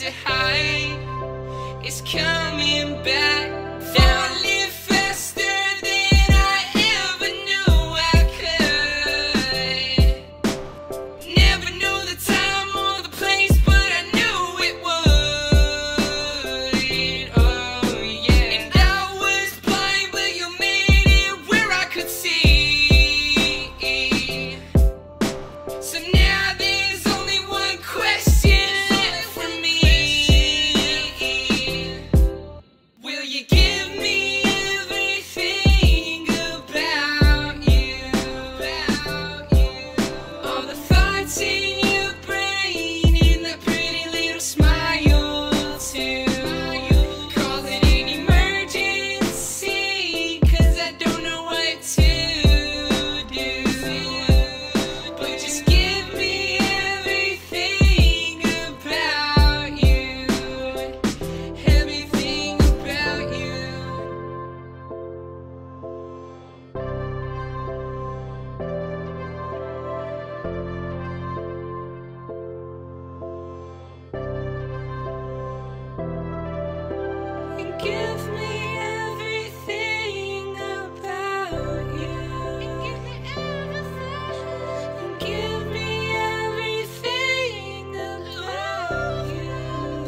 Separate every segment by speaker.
Speaker 1: to hide is coming back. Now I live faster than I ever knew I could. Never knew the time or the place, but I knew it would. Oh yeah. And I was blind, but you made it where I could see. So now there's only one question left for me. Will you give me everything about you? All the thoughts in your brain and that pretty little smile too. Call it an emergency, 'cause I don't know what to do. But just give me everything about you. Everything about you. And give me everything about you. And give me everything about you.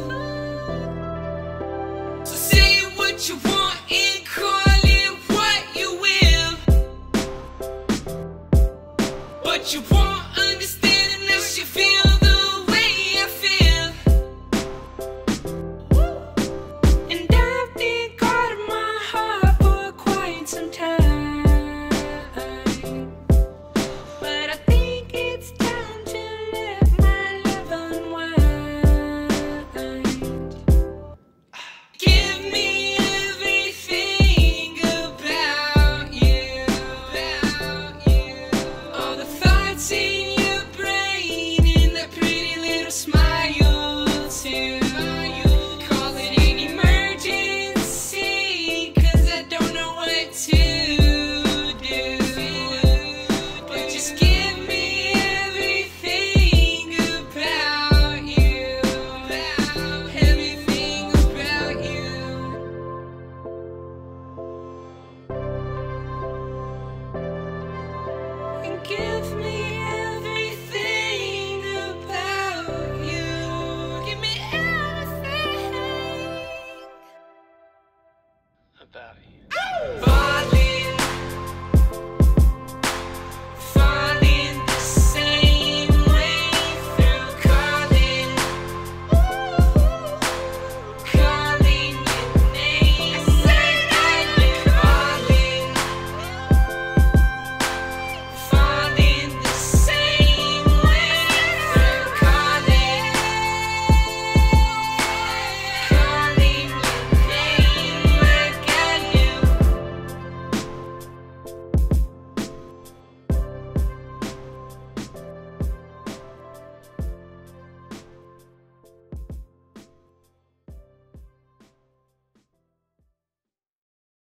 Speaker 1: So say what you want and call it what you will. But you won't understand unless you feel the way I feel. And I've been caught in my heart for quite some time. But I think it's time to let my love unwind. Give me everything about you. All the thoughts in your brain and that pretty little smile too. Call it an emergency, 'cause I don't know what to do. But just give me everything about you. Everything about you. And give me everything about you. Give me everything about you. Bodily